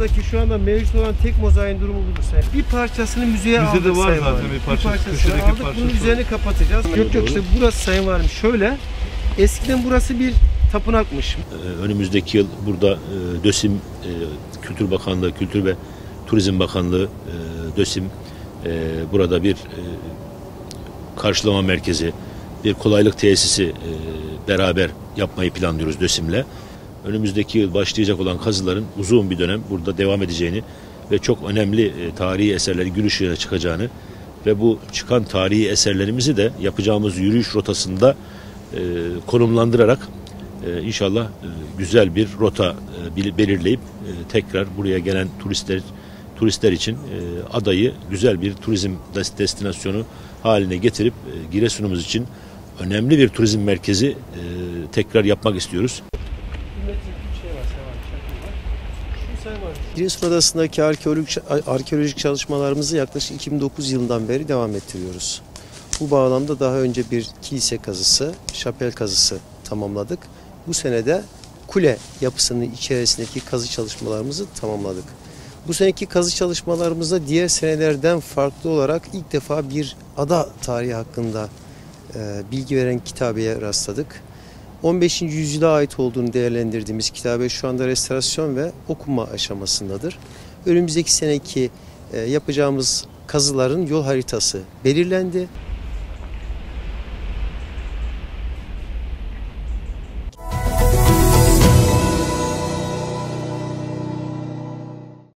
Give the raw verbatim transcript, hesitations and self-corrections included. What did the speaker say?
buradaki şu anda mevcut olan tek mozaiğin durumu budur Sayın. Bir parçasını müzeye aldık Müzede var Sayın zaten Valim. bir parça, bir parçasını köşedeki aldık, parçası. bunun üzerini kapatacağız. Yok yok işte burası Sayın Valim şöyle, eskiden burası bir tapınakmış. Önümüzdeki yıl burada e, DÖSİM, e, Kültür Bakanlığı, Kültür ve Turizm Bakanlığı, e, DÖSİM e, burada bir e, karşılama merkezi, bir kolaylık tesisi e, beraber yapmayı planlıyoruz DÖSİM'le. Önümüzdeki yıl başlayacak olan kazıların uzun bir dönem burada devam edeceğini ve çok önemli e, tarihi eserleri gün ışığına çıkacağını ve bu çıkan tarihi eserlerimizi de yapacağımız yürüyüş rotasında e, konumlandırarak e, inşallah e, güzel bir rota e, belirleyip e, tekrar buraya gelen turistler turistler için e, adayı güzel bir turizm destinasyonu haline getirip e, Giresun'umuz için önemli bir turizm merkezi e, tekrar yapmak istiyoruz. Giresun Adası'ndaki arkeolojik, arkeolojik çalışmalarımızı yaklaşık iki bin dokuz yılından beri devam ettiriyoruz. Bu bağlamda daha önce bir kilise kazısı, şapel kazısı tamamladık. Bu sene de kule yapısının içerisindeki kazı çalışmalarımızı tamamladık. Bu seneki kazı çalışmalarımızda diğer senelerden farklı olarak ilk defa bir ada tarihi hakkında e, bilgi veren kitabeye rastladık. on beşinci yüzyıla ait olduğunu değerlendirdiğimiz kitabe şu anda restorasyon ve okuma aşamasındadır. Önümüzdeki seneki e, yapacağımız kazıların yol haritası belirlendi.